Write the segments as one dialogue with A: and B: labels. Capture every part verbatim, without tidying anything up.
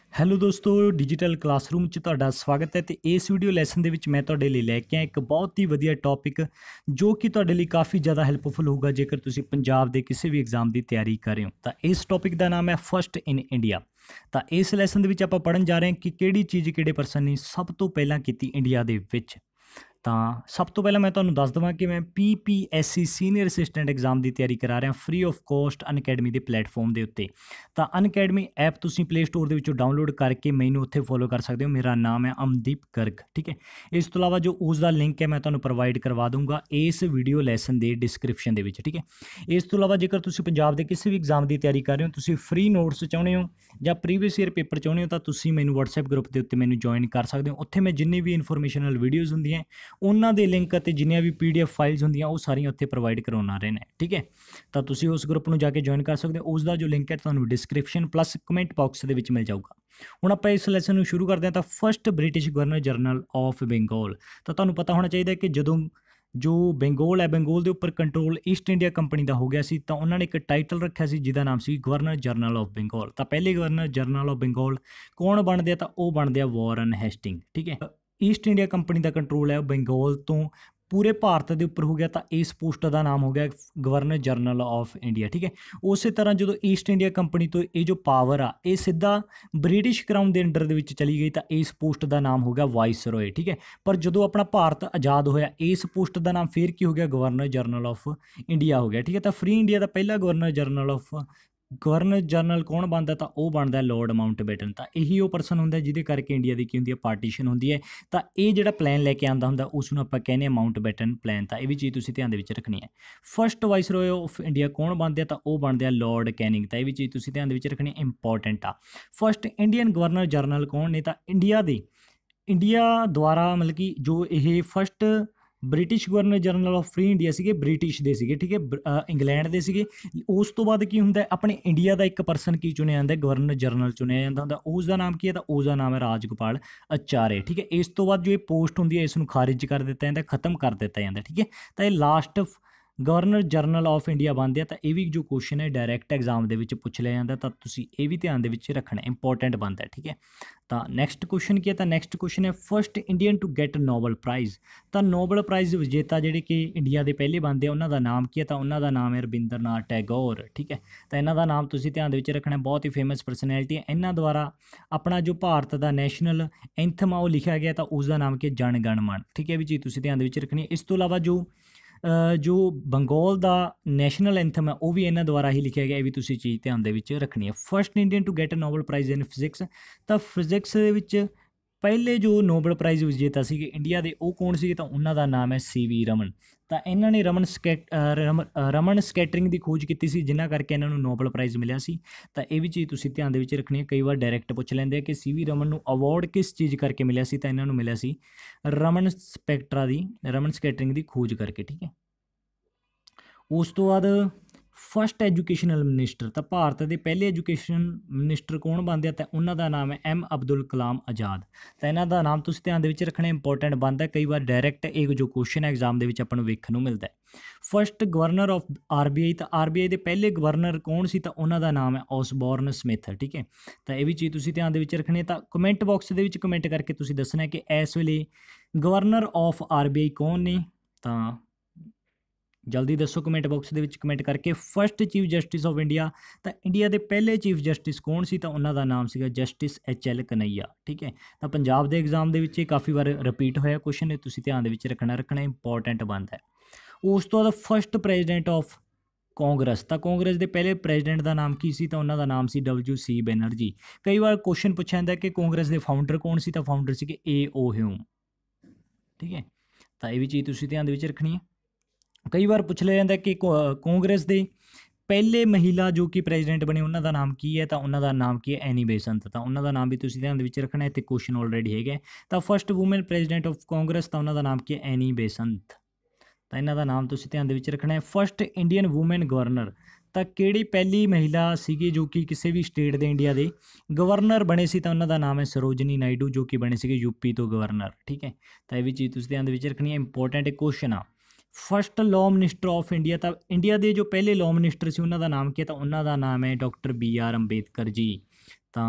A: Hello ਦੋਸਤੋ, digital classroom 'ਚ ਤੁਹਾਡਾ ਸਵਾਗਤ ਹੈ। ਤੇ ਇਸ ਵੀਡੀਓ ਲੈਸਨ ਦੇ ਵਿੱਚ ਮੈਂ ਤੁਹਾਡੇ ਲਈ ਲੈ ਕੇ ਆਇਆ ਇੱਕ ਬਹੁਤ ਹੀ ਵਧੀਆ ਟੌਪਿਕ, ਜੋ ਕਿ ਤੁਹਾਡੇ ਲਈ ਕਾਫੀ ਜ਼ਿਆਦਾ ਹੈਲਪਫੁਲ ਹੋਊਗਾ ਜੇਕਰ ਤੁਸੀਂ ਪੰਜਾਬ ਦੇ ਕਿਸੇ ਵੀ ਐਗਜ਼ਾਮ ਦੀ ਤਿਆਰੀ ਕਰ ਰਹੇ ਹੋ। ਤਾਂ ਇਸ ਟੌਪਿਕ ਦਾ ਨਾਮ ਹੈ ਫਸਟ ਇਨ ਇੰਡੀਆ। ਤਾਂ ਇਸ ਲੈਸਨ ਦੇ ਵਿੱਚ ਆਪਾਂ ਪੜ੍ਹਨ ਜਾ ਰਹੇ ਹਾਂ ਕਿ ਕਿਹੜੀ ਚੀਜ਼ ਕਿਹੜੇ ਪਰਸਨ ਨੇ ਸਭ ਤੋਂ ਪਹਿਲਾਂ ਕੀਤੀ ਇੰਡੀਆ ਦੇ ਵਿੱਚ। ਤਾਂ ਸਭ ਤੋਂ ਪਹਿਲਾਂ ਮੈਂ ਤੁਹਾਨੂੰ ਦੱਸ ਦੇਵਾਂ ਕਿ ਮੈਂ P P S C senior assistant exam ਦੀ ਤਿਆਰੀ ਕਰਾ ਰਿਹਾ ਫ੍ਰੀ ਆਫ ਕੋਸਟ ਅਨਅਕੈਡਮੀ ਦੇ ਪਲੇਟਫਾਰਮ ਦੇ ਉੱਤੇ। ਤਾਂ ਅਨਅਕੈਡਮੀ ਐਪ ਤੁਸੀਂ ਪਲੇ ਸਟੋਰ ਦੇ ਵਿੱਚੋਂ ਡਾਊਨਲੋਡ ਕਰਕੇ ਮੈਨੂੰ ਉੱਥੇ ਫੋਲੋ ਕਰ ਸਕਦੇ ਹੋ। ਮੇਰਾ ਨਾਮ ਹੈ ਅਮਨਦੀਪ ਗਰਗ, ਠੀਕ ਹੈ। ਇਸ ਤੋਂ ਇਲਾਵਾ ਜੋ ਉਸ ਦਾ ਲਿੰਕ ਹੈ ਮੈਂ ਤੁਹਾਨੂੰ ਪ੍ਰੋਵਾਈਡ ਕਰਵਾ ਦੂੰਗਾ ਇਸ ਵੀਡੀਓ ਲੈਸਨ ਦੇ ਡਿਸਕ੍ਰਿਪਸ਼ਨ ਦੇ ਵਿੱਚ, ਠੀਕ ਹੈ। ਇਸ ਤੋਂ ਇਲਾਵਾ ਜੇਕਰ ਤੁਸੀਂ ਪੰਜਾਬ ਦੇ ਕਿਸੇ ਵੀ ਐਗਜ਼ਾਮ ਦੀ ਤਿਆਰੀ ਕਰ ਰਹੇ ਹੋ, ਤੁਸੀਂ ਫ੍ਰੀ ਨੋਟਸ ਚਾਹੁੰਦੇ ਹੋ ਜਾਂ ਪ੍ਰੀਵੀਅਸ ਈਅਰ ਪੇਪਰ ਚਾਹੁੰਦੇ ਹੋ, ਤਾਂ ਤੁਸੀਂ ਮੈਨੂੰ ਵਟਸਐਪ ਗਰੁੱਪ ਦੇ ਉੱਤੇ ਮੈਨੂੰ ਜੁਆਇਨ ਕਰ ਸਕਦੇ ਹੋ। ਉੱਥੇ ਮੈਂ ਜਿੰਨੀ ਵੀ ਇਨਫੋਰਮੇਸ਼ਨਲ ਵੀਡੀਓਜ਼ ਹੁੰਦੀਆਂ ਉਹਨਾਂ ਦੇ ਲਿੰਕ ਅਤੇ ਜਿੰਨੀਆਂ ਵੀ ਪੀ ਡੀ ਐਫ ਫਾਈਲਸ ਹੁੰਦੀਆਂ ਉਹ ਸਾਰੀਆਂ ਉੱਥੇ ਪ੍ਰੋਵਾਈਡ ਕਰਵਾਉਣਾ ਰਹੇ ਨੇ, ਠੀਕ ਹੈ। ਤਾਂ ਤੁਸੀਂ ਉਸ ਗਰੁੱਪ ਨੂੰ ਜਾ ਕੇ ਜੁਆਇਨ ਕਰ ਸਕਦੇ ਹੋ। ਉਸ ਦਾ ਜੋ ਲਿੰਕ ਹੈ ਤੁਹਾਨੂੰ ਡਿਸਕ੍ਰਿਪਸ਼ਨ ਪਲੱਸ ਕਮੈਂਟ ਬਾਕਸ ਦੇ ਵਿੱਚ ਮਿਲ ਜਾਊਗਾ। ਹੁਣ ਆਪਾਂ ਇਸ ਲੈਸਨ ਨੂੰ ਸ਼ੁਰੂ ਕਰਦੇ ਹਾਂ। ਤਾਂ first British governor general of Bengal. ਤਾਂ ਤੁਹਾਨੂੰ ਪਤਾ ਹੋਣਾ ਚਾਹੀਦਾ ਕਿ ਜਦੋਂ ਜੋ ਬੰਗਾਲ ਹੈ, ਬੰਗਾਲ ਦੇ ਉੱਪਰ ਕੰਟਰੋਲ ਈਸਟ ਇੰਡੀਆ ਕੰਪਨੀ ਦਾ ਹੋ ਗਿਆ ਸੀ, ਤਾਂ ਉਹਨਾਂ ਨੇ ਇੱਕ ਟਾਈਟਲ ਰੱਖਿਆ ਸੀ ਜਿਹਦਾ ਨਾਮ ਸੀ ਗਵਰਨਰ ਜਨਰਲ ਆਫ ਬੰਗਾਲ। ਤਾਂ ਪਹਿਲੇ ਗਵਰਨਰ ਜਨਰਲ ਆਫ ਬੰਗਾਲ ਕੌਣ ਬਣਦੇ ਆ? ਤਾਂ ਉਹ ਬਣਦੇ ਆ ਵਾਰਨ ਹੈਸਟਿੰਗ, ਠੀਕ ਹੈ। ਈਸਟ ਇੰਡੀਆ ਕੰਪਨੀ ਦਾ ਕੰਟਰੋਲ ਹੈ ਬੰਗਾਲ ਤੋਂ ਪੂਰੇ ਭਾਰਤ ਦੇ ਉੱਪਰ ਹੋ ਗਿਆ, ਤਾਂ ਇਸ ਪੋਸਟ ਦਾ ਨਾਮ ਹੋ ਗਿਆ ਗਵਰਨਰ ਜਨਰਲ ਆਫ ਇੰਡੀਆ, ਠੀਕ ਹੈ। ਉਸੇ ਤਰ੍ਹਾਂ ਜਦੋਂ ਈਸਟ ਇੰਡੀਆ ਕੰਪਨੀ ਤੋਂ ਇਹ ਜੋ ਪਾਵਰ ਆ ਇਹ ਸਿੱਧਾ ਬ੍ਰਿਟਿਸ਼ ਕਰਾਊਨ ਦੇ ਅੰਡਰ ਦੇ ਵਿੱਚ ਚਲੀ ਗਈ, ਤਾਂ ਇਸ ਪੋਸਟ ਦਾ ਨਾਮ ਹੋ ਗਿਆ ਵਾਇਸਰੋਏ, ਠੀਕ ਹੈ। ਪਰ ਜਦੋਂ ਆਪਣਾ ਭਾਰਤ ਆਜ਼ਾਦ ਹੋਇਆ, ਇਸ ਪੋਸਟ ਦਾ ਨਾਮ ਫਿਰ ਕੀ ਹੋ ਗਿਆ? ਗਵਰਨਰ ਜਨਰਲ ਆਫ ਇੰਡੀਆ ਹੋ ਗਿਆ, ਠੀਕ ਹੈ। ਤਾਂ ਫ੍ਰੀ ਇੰਡੀਆ ਦਾ ਪਹਿਲਾ governor general of governor general ਕੌਣ ਬਣਦਾ? ਤਾਂ ਉਹ ਬਣਦਾ ਲੋਰਡ ਮਾਊਂਟਬੈਟਨ। ਤਾਂ ਇਹੀ ਉਹ ਪਰਸਨ ਹੁੰਦਾ ਜਿਹਦੇ ਕਰਕੇ ਇੰਡੀਆ ਦੀ ਕੀ ਹੁੰਦੀ ਹੈ? ਪਾਰਟੀਸ਼ਨ ਹੁੰਦੀ ਹੈ। ਤਾਂ ਇਹ ਜਿਹੜਾ ਪਲਾਨ ਲੈ ਕੇ ਆਉਂਦਾ ਹੁੰਦਾ ਉਸ ਨੂੰ ਆਪਾਂ ਕਹਿੰਦੇ ਹਾਂ ਮਾਊਂਟਬੈਟਨ ਪਲਾਨ। ਤਾਂ ਇਹ ਵੀ ਚੀਜ਼ ਤੁਸੀਂ ਧਿਆਨ ਦੇ ਵਿੱਚ ਰੱਖਣੀ ਹੈ। ਫਸਟ ਵਾਇਸਰੋਏ ਆਫ ਇੰਡੀਆ ਕੌਣ ਬਣਦੇ ਆ? ਤਾਂ ਉਹ ਬਣਦੇ ਆ ਲੋਰਡ ਕੈਨਿੰਗ। ਤਾਂ ਇਹ ਵੀ ਚੀਜ਼ ਤੁਸੀਂ ਧਿਆਨ ਦੇ ਵਿੱਚ ਰੱਖਣੀ ਇੰਪੋਰਟੈਂਟ ਆ। ਫਸਟ ਇੰਡੀਅਨ ਗਵਰਨਰ ਜਨਰਲ ਕੌਣ ਨੇ? ਤਾਂ ਇੰਡੀਆ ਦੇ ਇੰਡੀਆ ਦੁਆਰਾ ਮਤਲਬ ਕਿ ਜੋ ਇਹ first British governor general of free India ਸੀਗੇ, ਬ੍ਰਿਟਿਸ਼ ਦੇ ਸੀਗੇ, ਠੀਕ ਹੈ, ਇੰਗਲੈਂਡ ਦੇ ਸੀਗੇ। ਉਸ ਤੋਂ ਬਾਅਦ ਕੀ ਹੁੰਦਾ? ਆਪਣੇ ਇੰਡੀਆ ਦਾ ਇੱਕ ਪਰਸਨ ਕੀ ਚੁਣਿਆ ਜਾਂਦਾ? ਗਵਰਨਰ ਜਨਰਲ ਚੁਣਿਆ ਜਾਂਦਾ ਹੁੰਦਾ। ਉਸ ਦਾ ਨਾਮ ਕੀ ਹੈ? ਤਾਂ ਉਸ ਦਾ ਨਾਮ ਹੈ ਰਾਜਗੋਪਾਲ ਆਚਾਰੇ, ਠੀਕ ਹੈ। ਇਸ ਤੋਂ ਬਾਅਦ ਜੋ ਇਹ ਪੋਸਟ ਹੁੰਦੀ ਹੈ ਇਸ ਨੂੰ ਖਾਰਿਜ ਕਰ ਦਿੱਤਾ ਜਾਂਦਾ, ਖਤਮ ਕਰ ਦਿੱਤਾ ਜਾਂਦਾ, ਠੀਕ ਹੈ। ਤਾਂ ਇਹ last governor general of India ਬਣਦੇ ਆ। ਤਾਂ ਇਹ ਵੀ ਜੋ ਕੁਐਸਚਨ ਹੈ ਡਾਇਰੈਕਟ ਐਗਜ਼ਾਮ ਦੇ ਵਿੱਚ ਪੁੱਛ ਲਿਆ ਜਾਂਦਾ, ਤਾਂ ਤੁਸੀਂ ਇਹ ਵੀ ਧਿਆਨ ਦੇ ਵਿੱਚ ਰੱਖਣਾ, ਇੰਪੋਰਟੈਂਟ ਬਣਦਾ, ਠੀਕ ਹੈ। ਤਾਂ ਨੈਕਸਟ ਕੁਐਸਚਨ ਕੀ ਹੈ? ਤਾਂ ਨੈਕਸਟ ਕੁਐਸਚਨ ਹੈ first Indian to get Nobel prize. ਤਾਂ ਨੋਬਲ ਪ੍ਰਾਈਜ਼ ਵਿਜੇਤਾ ਜਿਹੜੇ ਕਿ ਇੰਡੀਆ ਦੇ ਪਹਿਲੇ ਬਣਦੇ ਆ ਉਹਨਾਂ ਦਾ ਨਾਮ ਕੀ ਹੈ? ਤਾਂ ਉਹਨਾਂ ਦਾ ਨਾਮ ਹੈ ਰਵਿੰਦਰ ਨਾਥ ਟੈਗੋਰ, ਠੀਕ ਹੈ। ਤਾਂ ਇਹਨਾਂ ਦਾ ਨਾਮ ਤੁਸੀਂ ਧਿਆਨ ਦੇ ਵਿੱਚ ਰੱਖਣਾ, ਬਹੁਤ ਹੀ ਫੇਮਸ ਪਰਸਨੈਲਿਟੀ ਹੈ। ਇਹਨਾਂ ਦੁਆਰਾ ਆਪਣਾ ਜੋ ਭਾਰਤ ਦਾ ਨੈਸ਼ਨਲ ਐਂਥਮ ਆ ਉਹ ਲਿਖਿਆ ਗਿਆ, ਤਾਂ ਉਸ ਦਾ ਨਾਮ ਕੀ ਹੈ? ਜਨ ਗਣ ਮਨ, ਠੀਕ ਹੈ। ਵੀ ਚੀਜ਼ ਤੁਸੀਂ ਧਿਆਨ ਦੇ ਵਿੱਚ ਰੱਖਣੀ ਹੈ। ਇਸ ਤੋਂ ਇਲਾਵਾ ਜੋ ਜੋ ਬੰਗਾਲ ਦਾ ਨੈਸ਼ਨਲ ਐਂਥਮ ਹੈ ਉਹ ਵੀ ਇਹਨਾਂ ਦੁਆਰਾ ਹੀ ਲਿਖਿਆ ਗਿਆ, ਇਹ ਵੀ ਤੁਸੀਂ ਚੀਜ਼ ਧਿਆਨ ਦੇ ਵਿੱਚ ਰੱਖਣੀ ਹੈ। First Indian to get Nobel prize in physics. ਤਾਂ ਫਿਜ਼ਿਕਸ ਦੇ ਵਿੱਚ ਪਹਿਲੇ ਜੋ ਨੋਬਲ ਪ੍ਰਾਈਜ਼ ਵਿਜੇਤਾ ਸੀਗੇ ਇੰਡੀਆ ਦੇ ਉਹ ਕੌਣ ਸੀਗੇ? ਤਾਂ ਉਹਨਾਂ ਦਾ ਨਾਮ ਹੈ ਸੀ ਵੀ ਰਮਨ। ਤਾਂ ਇਹਨਾਂ ਨੇ ਰਮਨ ਸਕੈਟ ਰਮਨ ਰਮਨ ਸਕੈਟਰਿੰਗ ਦੀ ਖੋਜ ਕੀਤੀ ਸੀ, ਜਿਨ੍ਹਾਂ ਕਰਕੇ ਇਹਨਾਂ ਨੂੰ ਨੋਬਲ ਪ੍ਰਾਈਜ਼ ਮਿਲਿਆ ਸੀ। ਤਾਂ ਇਹ ਵੀ ਚੀਜ਼ ਤੁਸੀਂ ਧਿਆਨ ਦੇ ਵਿੱਚ ਰੱਖਣੀ ਹੈ। ਕਈ ਵਾਰ ਡਾਇਰੈਕਟ ਪੁੱਛ ਲੈਂਦੇ ਆ ਕਿ ਸੀ ਵੀ ਰਮਨ ਨੂੰ ਅਵਾਰਡ ਕਿਸ ਚੀਜ਼ ਕਰਕੇ ਮਿਲਿਆ ਸੀ? ਤਾਂ ਇਹਨਾਂ ਨੂੰ ਮਿਲਿਆ ਸੀ ਰਮਨ ਸਪੈਕਟਰਾ ਦੀ ਰਮਨ ਸਕੈਟਰਿੰਗ ਦੀ ਖੋਜ ਕਰਕੇ, ਠੀਕ ਹੈ। ਉਸ ਤੋਂ ਬਾਅਦ ਫਸਟ ਐਜੂਕੇਸ਼ਨਲ ਮਿਨਿਸਟਰ। ਤਾਂ ਭਾਰਤ ਦੇ ਪਹਿਲੇ ਐਜੂਕੇਸ਼ਨ ਮਿਨਿਸਟਰ ਕੌਣ ਬਣਦੇ ਆ? ਤਾਂ ਉਹਨਾਂ ਦਾ ਨਾਮ ਹੈ ਐਮ ਅਬਦੁਲ ਕਲਾਮ ਆਜ਼ਾਦ। ਤਾਂ ਇਹਨਾਂ ਦਾ ਨਾਮ ਤੁਸੀਂ ਧਿਆਨ ਦੇ ਵਿੱਚ ਰੱਖਣਾ, ਇੰਪੋਰਟੈਂਟ ਬਣਦਾ। ਕਈ ਵਾਰ ਡਾਇਰੈਕਟ ਇਹ ਜੋ ਕੁਐਸਚਨ ਹੈ ਐਗਜ਼ਾਮ ਦੇ ਵਿੱਚ ਆਪਾਂ ਨੂੰ ਵੇਖਣ ਨੂੰ ਮਿਲਦਾ ਹੈ। First governor of R B I. ਤਾਂ ਆਰ ਬੀ ਆਈ ਦੇ ਪਹਿਲੇ ਗਵਰਨਰ ਕੌਣ ਸੀ? ਤਾਂ ਉਹਨਾਂ ਦਾ ਨਾਮ ਹੈ ਓਸਬੋਰਨ ਸਮਿਥ, ਠੀਕ ਹੈ। ਤਾਂ ਇਹ ਵੀ ਚੀਜ਼ ਤੁਸੀਂ ਧਿਆਨ ਦੇ ਵਿੱਚ ਰੱਖਣੀ ਹੈ। ਤਾਂ ਕਮੈਂਟ ਬਾਕਸ ਦੇ ਵਿੱਚ ਕਮੈਂਟ ਕਰਕੇ ਤੁਸੀਂ ਦੱਸਣਾ ਕਿ ਇਸ ਵੇਲੇ governor of R B I ਕੌਣ ਨੇ? ਤਾਂ ਜਲਦੀ ਦੱਸੋ ਕਮੈਂਟ ਬਾਕਸ ਦੇ ਵਿੱਚ ਕਮੈਂਟ ਕਰਕੇ। First chief justice of India. ਤਾਂ ਇੰਡੀਆ ਦੇ ਪਹਿਲੇ ਚੀਫ ਜਸਟਿਸ ਕੌਣ ਸੀ? ਤਾਂ ਉਹਨਾਂ ਦਾ ਨਾਮ ਸੀਗਾ ਜਸਟਿਸ ਐਚ ਐਲ ਕਨਈਆ, ਠੀਕ ਹੈ। ਤਾਂ ਪੰਜਾਬ ਦੇ ਐਗਜ਼ਾਮ ਦੇ ਵਿੱਚ ਇਹ ਕਾਫੀ ਵਾਰ ਰਿਪੀਟ ਹੋਇਆ ਕੁਐਸਚਨ, ਇਹ ਤੁਸੀਂ ਧਿਆਨ ਦੇ ਵਿੱਚ ਰੱਖਣਾ ਰੱਖਣਾ ਇੰਪੋਰਟੈਂਟ ਬਣਦਾ ਹੈ। ਉਸ ਤੋਂ ਬਾਅਦ ਫਸਟ ਪ੍ਰੈਜ਼ੀਡੈਂਟ ਆਫ ਕਾਂਗਰਸ। ਤਾਂ ਕਾਂਗਰਸ ਦੇ ਪਹਿਲੇ ਪ੍ਰੈਜ਼ੀਡੈਂਟ ਦਾ ਨਾਮ ਕੀ ਸੀ? ਤਾਂ ਉਹਨਾਂ ਦਾ ਨਾਮ ਸੀ ਡਬਲਯੂ ਸੀ ਬੈਨਰਜੀ। ਕਈ ਵਾਰ ਕੁਐਸਚਨ ਪੁੱਛਿਆ ਜਾਂਦਾ ਕਿ ਕਾਂਗਰਸ ਦੇ ਫਾਊਂਡਰ ਕੌਣ ਸੀ? ਤਾਂ ਫਾਊਂਡਰ ਸੀਗੇ ਏ ਓ ਹਿਊਮ, ਠੀਕ ਹੈ। ਤਾਂ ਇਹ ਵੀ ਚੀਜ਼ ਤੁਸੀਂ ਧਿਆਨ ਦੇ ਵਿੱਚ ਰੱਖਣੀ ਹੈ। ਕਈ ਵਾਰ ਪੁੱਛ ਲਿਆ ਜਾਂਦਾ ਕਿ ਕਾਂਗਰਸ ਦੇ ਪਹਿਲੇ ਮਹਿਲਾ ਜੋ ਕਿ ਪ੍ਰੈਜ਼ੀਡੈਂਟ ਬਣੇ ਉਹਨਾਂ ਦਾ ਨਾਮ ਕੀ ਹੈ? ਤਾਂ ਉਹਨਾਂ ਦਾ ਨਾਮ ਕੀ ਹੈ? ਐਨੀ ਬੇਸੰਤ। ਤਾਂ ਉਹਨਾਂ ਦਾ ਨਾਮ ਵੀ ਤੁਸੀਂ ਧਿਆਨ ਦੇ ਵਿੱਚ ਰੱਖਣਾ, ਇੱਥੇ ਕੁਐਸਚਨ ਆਲਰੇਡੀ ਹੈਗਾ। ਤਾਂ first woman president of Congress. ਤਾਂ ਉਹਨਾਂ ਦਾ ਨਾਮ ਕੀ ਹੈ? ਐਨੀ ਬੇਸੰਤ। ਤਾਂ ਇਹਨਾਂ ਦਾ ਨਾਮ ਤੁਸੀਂ ਧਿਆਨ ਦੇ ਵਿੱਚ ਰੱਖਣਾ ਹੈ। First Indian woman governor. ਤਾਂ ਕਿਹੜੀ ਪਹਿਲੀ ਮਹਿਲਾ ਸੀਗੀ ਜੋ ਕਿ ਕਿਸੇ ਵੀ ਸਟੇਟ ਦੇ ਇੰਡੀਆ ਦੇ ਗਵਰਨਰ ਬਣੇ ਸੀ? ਤਾਂ ਉਹਨਾਂ ਦਾ ਨਾਮ ਹੈ ਸਰੋਜਨੀ ਨਾਇਡੂ, ਜੋ ਕਿ ਬਣੇ ਸੀਗੇ ਯੂਪੀ ਤੋਂ ਗਵਰਨਰ, ਠੀਕ ਹੈ। ਤਾਂ ਇਹ ਵੀ ਚੀਜ਼ ਤੁਸੀਂ ਧਿਆਨ ਦੇ ਵਿੱਚ ਰੱਖਣੀ ਹੈ, ਇੰਪੋਰਟੈਂਟ ਕੁਐਸਚਨ ਆ। First law minister of India. ਤਾਂ ਇੰਡੀਆ ਦੇ ਜੋ ਪਹਿਲੇ ਲਾਅ ਮਿਨਿਸਟਰ ਸੀ ਉਹਨਾਂ ਦਾ ਨਾਮ ਕੀ ਹੈ? ਤਾਂ ਉਹਨਾਂ ਦਾ ਨਾਮ ਹੈ doctor B R Ambedkar ji. ਤਾਂ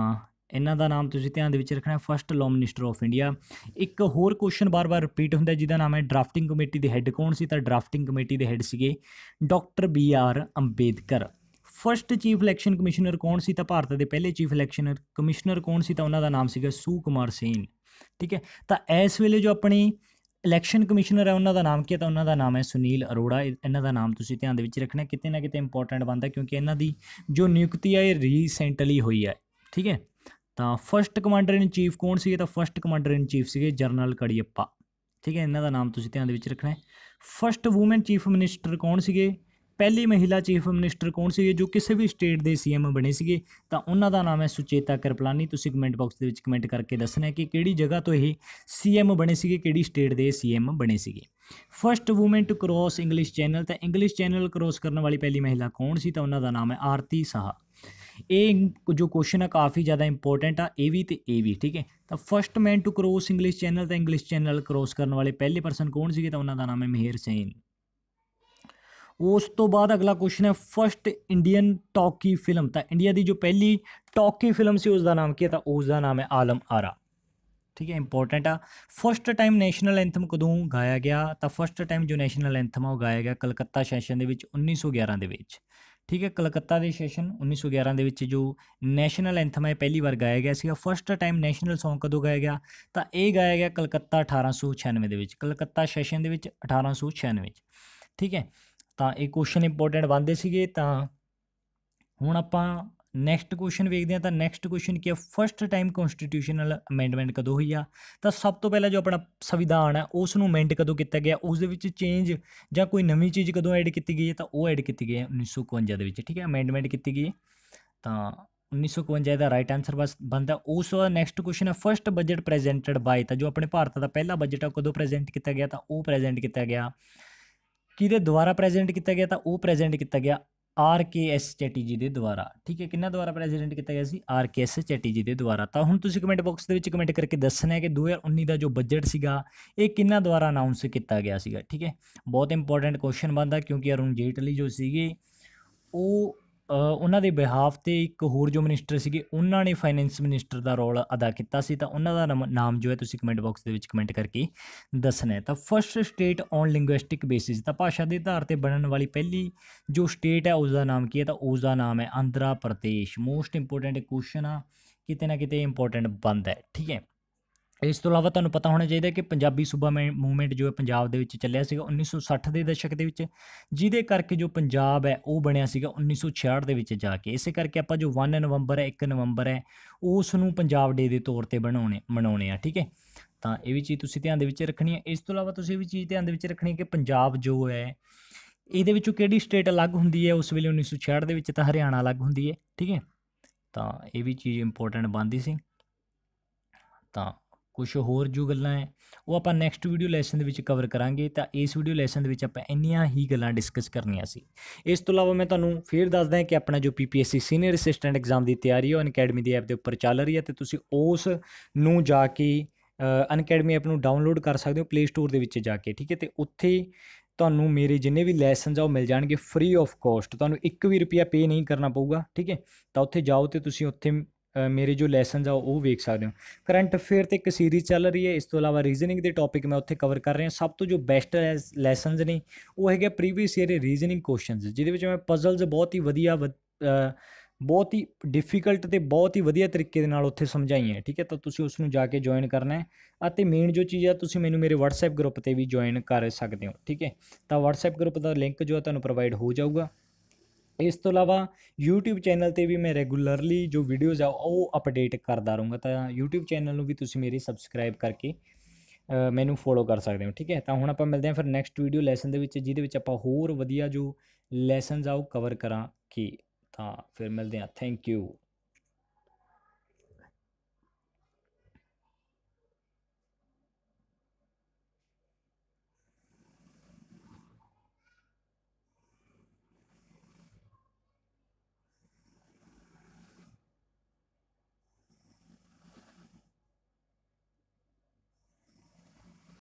A: ਇਹਨਾਂ ਦਾ ਨਾਮ ਤੁਸੀਂ ਧਿਆਨ ਦੇ ਵਿੱਚ ਰੱਖਣਾ, first law minister of India. ਇੱਕ ਹੋਰ ਕੁਐਸਚਨ ਬਾਰ-ਬਾਰ ਰਿਪੀਟ ਹੁੰਦਾ ਜਿਹਦਾ ਨਾਮ ਹੈ ਡਰਾਫਟਿੰਗ ਕਮੇਟੀ ਦੇ ਹੈੱਡ ਕੌਣ ਸੀ? ਤਾਂ ਡਰਾਫਟਿੰਗ ਕਮੇਟੀ ਦੇ ਹੈੱਡ ਸੀਗੇ doctor B R Ambedkar. First chief election commissioner ਕੌਣ ਸੀ? ਤਾਂ ਭਾਰਤ ਦੇ ਪਹਿਲੇ ਚੀਫ ਇਲੈਕਸ਼ਨ ਕਮਿਸ਼ਨਰ ਕੌਣ ਸੀ? ਤਾਂ ਉਹਨਾਂ ਦਾ ਨਾਮ ਸੀਗਾ ਸੂ ਕੁਮਾਰ ਸੇਨ। ਠੀਕ ਹੈ, ਤਾਂ ਇਸ ਵੇਲੇ ਜੋ ਆਪਣੀ ਇਲੈਕਸ਼ਨ ਕਮਿਸ਼ਨਰ ਹੈ ਉਹਨਾਂ ਦਾ ਨਾਮ ਕੀ ਹੈ? ਤਾਂ ਉਹਨਾਂ ਦਾ ਨਾਮ ਹੈ ਸੁਨੀਲ ਅਰੋੜਾ। ਇਹਨਾਂ ਦਾ ਨਾਮ ਤੁਸੀਂ ਧਿਆਨ ਦੇ ਵਿੱਚ ਰੱਖਣਾ, ਕਿਤੇ ਨਾ ਕਿਤੇ ਇੰਪੋਰਟੈਂਟ ਬਣਦਾ ਕਿਉਂਕਿ ਇਹਨਾਂ ਦੀ ਜੋ ਨਿਯੁਕਤੀ ਹੈ ਇਹ ਰੀਸੈਂਟਲੀ ਹੋਈ ਹੈ। ਠੀਕ ਹੈ, ਤਾਂ ਫਸਟ ਕਮਾਂਡਰ ਇਨ ਚੀਫ ਕੌਣ ਸੀਗੇ? ਤਾਂ ਫਸਟ ਕਮਾਂਡਰ ਇਨ ਚੀਫ ਸੀਗੇ ਜਨਰਲ ਕੜੀਅੱਪਾ। ਠੀਕ ਹੈ, ਇਹਨਾਂ ਦਾ ਨਾਮ ਤੁਸੀਂ ਧਿਆਨ ਦੇ ਵਿੱਚ ਰੱਖਣਾ ਹੈ। ਫਸਟ ਵੂਮਨ ਚੀਫ ਮਿਨਿਸਟਰ ਕੌਣ ਸੀਗੇ? ਪਹਿਲੀ ਮਹਿਲਾ ਚੀਫ ਮਿਨਿਸਟਰ ਕੌਣ ਸੀਗੇ ਜੋ ਕਿਸੇ ਵੀ ਸਟੇਟ ਦੇ ਸੀ ਐਮ ਬਣੇ ਸੀਗੇ? ਤਾਂ ਉਹਨਾਂ ਦਾ ਨਾਮ ਹੈ ਸੁਚੇਤਾ ਕਿਰਪਲਾਨੀ। ਤੁਸੀਂ ਕਮੈਂਟ ਬਾਕਸ ਦੇ ਵਿੱਚ ਕਮੈਂਟ ਕਰਕੇ ਦੱਸਣਾ ਹੈ ਕਿ ਕਿਹੜੀ ਜਗ੍ਹਾ ਤੋਂ ਇਹ ਸੀ ਐਮ ਬਣੇ ਸੀਗੇ, ਕਿਹੜੀ ਸਟੇਟ ਦੇ ਸੀ ਐਮ ਬਣੇ ਸੀਗੇ। First woman to cross English channel, ਤਾਂ ਇੰਗਲਿਸ਼ ਚੈਨਲ ਕ੍ਰੋਸ ਕਰਨ ਵਾਲੀ ਪਹਿਲੀ ਮਹਿਲਾ ਕੌਣ ਸੀ? ਤਾਂ ਉਹਨਾਂ ਦਾ ਨਾਮ ਹੈ ਆਰਤੀ ਸਾਹਾ। ਇਹ ਜੋ ਕੁਐਸਚਨ ਹੈ ਕਾਫੀ ਜ਼ਿਆਦਾ ਇੰਪੋਰਟੈਂਟ ਆ, ਇਹ ਵੀ ਤੇ ਇਹ ਵੀ। ਠੀਕ ਹੈ, ਤਾਂ first man to cross English channel, ਤਾਂ ਇੰਗਲਿਸ਼ ਚੈਨਲ ਕ੍ਰੋਸ ਕਰਨ ਵਾਲੇ ਪਹਿਲੇ ਪਰਸਨ ਕੌਣ ਸੀਗੇ? ਤਾਂ ਉਹਨਾਂ ਦਾ ਨਾਮ ਹੈ ਮਿਹਰ ਸੈਨ। ਉਸ ਤੋਂ ਬਾਅਦ ਅਗਲਾ ਕੁਐਸਚਨ ਹੈ ਫਸਟ ਇੰਡੀਅਨ ਟਾਕੀ ਫਿਲਮ, ਤਾਂ ਇੰਡੀਆ ਦੀ ਜੋ ਪਹਿਲੀ ਟਾਕੀ ਫਿਲਮ ਸੀ ਉਸ ਦਾ ਨਾਮ ਕੀ ਹੈ? ਤਾਂ ਉਸ ਦਾ ਨਾਮ ਹੈ ਆਲਮ ਆਰਾ। ਠੀਕ ਹੈ, ਇੰਪੋਰਟੈਂਟ ਆ। ਫਸਟ ਟਾਈਮ ਨੈਸ਼ਨਲ ਐਂਥਮ ਕਦੋਂ ਗਾਇਆ ਗਿਆ? ਤਾਂ ਫਸਟ ਟਾਈਮ ਜੋ ਨੈਸ਼ਨਲ ਐਂਥਮ ਆ ਉਹ ਗਾਇਆ ਗਿਆ ਕਲਕੱਤਾ ਸੈਸ਼ਨ ਦੇ ਵਿੱਚ ਉੱਨੀ ਸੌ ਗਿਆਰਾਂ ਦੇ ਵਿੱਚ। ਠੀਕ ਹੈ, ਕਲਕੱਤਾ ਦੇ ਸੈਸ਼ਨ ਉੱਨੀ ਸੌ ਗਿਆਰਾਂ ਦੇ ਵਿੱਚ ਜੋ ਨੈਸ਼ਨਲ ਐਂਥਮ ਹੈ ਪਹਿਲੀ ਵਾਰ ਗਾਇਆ ਗਿਆ ਸੀਗਾ। ਫਸਟ ਟਾਈਮ ਨੈਸ਼ਨਲ ਸੌਂਗ ਕਦੋਂ ਗਾਇਆ ਗਿਆ? ਤਾਂ ਇਹ ਗਾਇਆ ਗਿਆ ਕਲਕੱਤਾ ਅਠਾਰਾਂ ਸੌ ਛਿਆਨਵੇਂ ਦੇ ਵਿੱਚ, ਕਲਕੱਤਾ ਸੈਸ਼ਨ ਦੇ ਵਿੱਚ ਅਠਾਰਾਂ ਸੌ ਛਿਆਨਵੇਂ 'ਚ। ਠੀਕ ਹੈ, ਤਾਂ ਇਹ ਕੁਐਸਚਨ ਇੰਪੋਰਟੈਂਟ ਬਣਦੇ ਸੀਗੇ। ਤਾਂ ਹੁਣ ਆਪਾਂ ਨੈਕਸਟ ਕੁਐਸਚਨ ਵੇਖਦੇ ਹਾਂ। ਤਾਂ ਨੈਕਸਟ ਕੁਐਸਚਨ ਕੀ ਹੈ? ਫਸਟ ਟਾਈਮ ਕਨਸਟੀਟਿਊਸ਼ਨਲ ਅਮੈਂਡਮੈਂਟ ਕਦੋਂ ਹੋਈ ਆ? ਤਾਂ ਸਭ ਤੋਂ ਪਹਿਲਾਂ ਜੋ ਆਪਣਾ ਸੰਵਿਧਾਨ ਹੈ ਉਸ ਨੂੰ ਅਮੈਂਡ ਕਦੋਂ ਕੀਤਾ ਗਿਆ? ਉਸ ਦੇ ਵਿੱਚ ਚੇਂਜ ਜਾਂ ਕੋਈ ਨਵੀਂ ਚੀਜ਼ ਕਦੋਂ ਐਡ ਕੀਤੀ ਗਈ ਹੈ? ਤਾਂ ਉਹ ਐਡ ਕੀਤੀ ਗਈ ਹੈ ਉੱਨੀ ਸੌ ਇਕਵੰਜਾ ਦੇ ਵਿੱਚ। ਠੀਕ ਹੈ, ਅਮੈਂਡਮੈਂਟ ਕੀਤੀ ਗਈ ਹੈ ਤਾਂ ਉੱਨੀ ਸੌ ਇਕਵੰਜਾ ਦਾ ਰਾਈਟ ਆਂਸਰ ਬਸ ਬਣਦਾ। ਉਸ ਤੋਂ ਨੈਕਸਟ ਕੁਐਸਚਨ ਹੈ ਫਸਟ ਬਜਟ ਪ੍ਰੈਜੈਂਟਡ ਬਾਏ, ਤਾਂ ਜੋ ਆਪਣੇ ਭਾਰਤ ਦਾ ਪਹਿਲਾ ਬਜਟ ਆ ਕਦੋਂ ਪ੍ਰੈਜੈਂਟ ਕੀਤਾ ਗਿਆ? ਤਾਂ ਉਹ ਪ੍ਰੈਜੈਂਟ ਕੀਤਾ ਗਿਆ ਕਿਹਦੇ ਦੁਆਰਾ ਪ੍ਰੈਜੈਂਟ ਕੀਤਾ ਗਿਆ? ਤਾਂ ਉਹ ਪ੍ਰੈਜੈਂਟ ਕੀਤਾ ਗਿਆ ਆਰ ਕੇ ਐਸ ਚੈਟੀ ਜੀ ਦੇ ਦੁਆਰਾ। ਠੀਕ ਹੈ, ਕਿਹਨਾਂ ਦੁਆਰਾ ਪ੍ਰੈਜੈਂਟ ਕੀਤਾ ਗਿਆ ਸੀ? ਆਰ ਕੇ ਐਸ ਚੈਟੀ ਜੀ ਦੇ ਦੁਆਰਾ। ਤਾਂ ਹੁਣ ਤੁਸੀਂ ਕਮੈਂਟ ਬਾਕਸ ਦੇ ਵਿੱਚ ਕਮੈਂਟ ਕਰਕੇ ਦੱਸਣਾ ਹੈ ਕਿ ਦੋ ਹਜ਼ਾਰ ਉੱਨੀ ਦਾ ਜੋ ਬਜਟ ਸੀਗਾ ਇਹ ਕਿਹਨਾਂ ਦੁਆਰਾ ਅਨਾਊਂਸ ਕੀਤਾ ਗਿਆ ਸੀਗਾ। ਠੀਕ ਹੈ, ਬਹੁਤ ਇੰਪੋਰਟੈਂਟ ਕੁਐਸਚਨ ਬਣਦਾ ਕਿਉਂਕਿ ਅਰੁਣ ਜੇਟਲੀ ਜੋ ਸੀਗੇ ਉਹ ਉਹਨਾਂ ਦੇ ਬਿਹਾਫ 'ਤੇ ਇੱਕ ਹੋਰ ਜੋ ਮਿਨਿਸਟਰ ਸੀਗੇ ਉਹਨਾਂ ਨੇ ਫਾਈਨੈਂਸ ਮਿਨਿਸਟਰ ਦਾ ਰੋਲ ਅਦਾ ਕੀਤਾ ਸੀ। ਤਾਂ ਉਹਨਾਂ ਦਾ ਨਮ ਨਾਮ ਜੋ ਹੈ ਤੁਸੀਂ ਕਮੈਂਟ ਬਾਕਸ ਦੇ ਵਿੱਚ ਕਮੈਂਟ ਕਰਕੇ ਦੱਸਣਾ ਹੈ। ਤਾਂ first state on linguistic basis, ਤਾਂ ਭਾਸ਼ਾ ਦੇ ਆਧਾਰ 'ਤੇ ਬਣਨ ਵਾਲੀ ਪਹਿਲੀ ਜੋ ਸਟੇਟ ਹੈ ਉਸ ਦਾ ਨਾਮ ਕੀ ਹੈ? ਤਾਂ ਉਸ ਦਾ ਨਾਮ ਹੈ Andhra Pradesh. Most important question ਆ, ਕਿਤੇ ਨਾ ਕਿਤੇ ਇੰਪੋਰਟੈਂਟ ਬਣਦਾ ਹੈ। ਠੀਕ ਹੈ, ਇਸ ਤੋਂ ਇਲਾਵਾ ਤੁਹਾਨੂੰ ਪਤਾ ਹੋਣਾ ਚਾਹੀਦਾ ਕਿ ਪੰਜਾਬੀ ਸੂਬਾ ਮੈਂ ਮੂਵਮੈਂਟ ਜੋ ਹੈ ਪੰਜਾਬ ਦੇ ਵਿੱਚ ਚੱਲਿਆ ਸੀਗਾ ਉੱਨੀ ਸੌ ਸੱਠ ਦੇ ਦਸ਼ਕ ਦੇ ਵਿੱਚ, ਜਿਹਦੇ ਕਰਕੇ ਜੋ ਪੰਜਾਬ ਹੈ ਉਹ ਬਣਿਆ ਸੀਗਾ ਉੱਨੀ ਸੌ ਛਿਆਹਠ ਦੇ ਵਿੱਚ ਜਾ ਕੇ। ਇਸੇ ਕਰਕੇ ਆਪਾਂ ਜੋ ਇੱਕ ਨਵੰਬਰ ਹੈ ਇੱਕ ਨਵੰਬਰ ਹੈ ਉਸ ਨੂੰ ਪੰਜਾਬ ਡੇ ਦੇ ਤੌਰ 'ਤੇ ਬਣਾਉਣੇ ਮਨਾਉਣੇ ਆ। ਠੀਕ ਹੈ, ਤਾਂ ਇਹ ਵੀ ਚੀਜ਼ ਤੁਸੀਂ ਧਿਆਨ ਦੇ ਵਿੱਚ ਰੱਖਣੀ ਹੈ। ਇਸ ਤੋਂ ਇਲਾਵਾ ਤੁਸੀਂ ਇਹ ਵੀ ਚੀਜ਼ ਧਿਆਨ ਦੇ ਵਿੱਚ ਰੱਖਣੀ ਹੈ ਕਿ ਪੰਜਾਬ ਜੋ ਹੈ ਇਹਦੇ ਵਿੱਚੋਂ ਕਿਹੜੀ ਸਟੇਟ ਅਲੱਗ ਹੁੰਦੀ ਹੈ ਉਸ ਵੇਲੇ ਉੱਨੀ ਸੌ ਛਿਆਹਠ ਦੇ ਵਿੱਚ? ਤਾਂ ਹਰਿਆਣਾ ਅਲੱਗ ਹੁੰਦੀ ਹੈ। ਠੀਕ ਹੈ, ਤਾਂ ਇਹ ਵੀ ਚੀਜ਼ ਇੰਪੋਰਟੈਂਟ ਬਣਦੀ ਸੀ। ਤਾਂ ਕੁਛ ਹੋਰ ਜੋ ਗੱਲਾਂ ਹੈ ਉਹ ਆਪਾਂ ਨੈਕਸਟ ਵੀਡੀਓ ਲੈਸਨ ਦੇ ਵਿੱਚ ਕਵਰ ਕਰਾਂਗੇ। ਤਾਂ ਇਸ ਵੀਡੀਓ ਲੈਸਨ ਦੇ ਵਿੱਚ ਆਪਾਂ ਇੰਨੀਆਂ ਹੀ ਗੱਲਾਂ ਡਿਸਕਸ ਕਰਨੀਆਂ ਸੀ। ਇਸ ਤੋਂ ਇਲਾਵਾ ਮੈਂ ਤੁਹਾਨੂੰ ਫਿਰ ਦੱਸਦਾ ਹਾਂ ਕਿ ਆਪਣਾ ਜੋ P P S C senior assistant exam ਦੀ ਤਿਆਰੀ ਹੈ ਅਨਅਕੈਡਮੀ ਦੀ ਐਪ ਦੇ ਉੱਪਰ ਚੱਲ ਰਹੀ ਹੈ ਅਤੇ ਤੁਸੀਂ ਉਸ ਨੂੰ ਜਾ ਕੇ ਅਨਅਕੈਡਮੀ ਐਪ ਨੂੰ ਡਾਊਨਲੋਡ ਕਰ ਸਕਦੇ ਹੋ ਪਲੇ ਸਟੋਰ ਦੇ ਵਿੱਚ ਜਾ ਕੇ। ਠੀਕ ਹੈ, ਅਤੇ ਉੱਥੇ ਤੁਹਾਨੂੰ ਮੇਰੇ ਜਿੰਨੇ ਵੀ ਲੈਸਨਸ ਆ ਉਹ ਮਿਲ ਜਾਣਗੇ ਫ੍ਰੀ ਆਫ ਕੋਸਟ, ਤੁਹਾਨੂੰ ਇੱਕ ਵੀ ਰੁਪਈਆ ਪੇ ਨਹੀਂ ਕਰਨਾ ਪਊਗਾ। ਠੀਕ ਹੈ, ਤਾਂ ਉੱਥੇ ਜਾਓ ਅਤੇ ਤੁਸੀਂ ਉੱਥੇ ਮੇਰੇ ਜੋ ਲੈਸਨਸ ਆ ਉਹ ਵੇਖ ਸਕਦੇ ਹੋ। ਕਰੰਟ ਅਫੇਅਰ 'ਤੇ ਇੱਕ ਸੀਰੀਜ਼ ਚੱਲ ਰਹੀ ਹੈ। ਇਸ ਤੋਂ ਇਲਾਵਾ ਰੀਜ਼ਨਿੰਗ ਦੇ ਟੌਪਿਕ ਮੈਂ ਉੱਥੇ ਕਵਰ ਕਰ ਰਿਹਾ। ਸਭ ਤੋਂ ਜੋ ਬੈਸਟ ਲੈਸਨਸ ਨੇ ਉਹ ਹੈਗੇ ਪ੍ਰੀਵੀਅਸ ਈਅਰ ਰੀਜ਼ਨਿੰਗ ਕੁਐਸਚਨਸ, ਜਿਹਦੇ ਵਿੱਚ ਮੈਂ ਪਜ਼ਲਸ ਬਹੁਤ ਹੀ ਵਧੀਆ ਬਹੁਤ ਹੀ ਡਿਫੀਕਲਟ ਅਤੇ ਬਹੁਤ ਹੀ ਵਧੀਆ ਤਰੀਕੇ ਦੇ ਨਾਲ ਉੱਥੇ ਸਮਝਾਈਆਂ। ਠੀਕ ਹੈ, ਤਾਂ ਤੁਸੀਂ ਉਸ ਨੂੰ ਜਾ ਕੇ ਜੁਆਇਨ ਕਰਨਾ ਹੈ। ਅਤੇ ਮੇਨ ਜੋ ਚੀਜ਼ ਆ ਤੁਸੀਂ ਮੈਨੂੰ ਮੇਰੇ ਵਟਸਐਪ ਗਰੁੱਪ 'ਤੇ ਵੀ ਜੁਆਇਨ ਕਰ ਸਕਦੇ ਹੋ। ਠੀਕ ਹੈ, ਤਾਂ ਵਟਸਐਪ ਗਰੁੱਪ ਦਾ ਲਿੰਕ ਜੋ ਹੈ ਤੁਹਾਨੂੰ ਪ੍ਰੋਵਾਈਡ ਹੋ ਜਾਊਗਾ। ਇਸ ਤੋਂ ਇਲਾਵਾ ਯੂਟਿਊਬ ਚੈਨਲ 'ਤੇ ਵੀ ਮੈਂ ਰੈਗੂਲਰਲੀ ਜੋ ਵੀਡੀਓਜ਼ ਆ ਉਹ ਅਪਡੇਟ ਕਰਦਾ ਰਹੂੰਗਾ। ਤਾਂ ਯੂਟਿਊਬ ਚੈਨਲ ਨੂੰ ਵੀ ਤੁਸੀਂ ਮੇਰੀ ਸਬਸਕ੍ਰਾਈਬ ਕਰਕੇ ਮੈਨੂੰ ਫੋਲੋ ਕਰ ਸਕਦੇ ਹੋ। ਠੀਕ ਹੈ, ਤਾਂ ਹੁਣ ਆਪਾਂ ਮਿਲਦੇ ਹਾਂ ਫਿਰ ਨੈਕਸਟ ਵੀਡੀਓ ਲੈਸਨ ਦੇ ਵਿੱਚ, ਜਿਹਦੇ ਵਿੱਚ ਆਪਾਂ ਹੋਰ ਵਧੀਆ ਜੋ ਲੈਸਨਸ ਆ ਉਹ ਕਵਰ ਕਰਾਂਗੇ। ਤਾਂ ਫਿਰ ਮਿਲਦੇ ਹਾਂ। Thank you.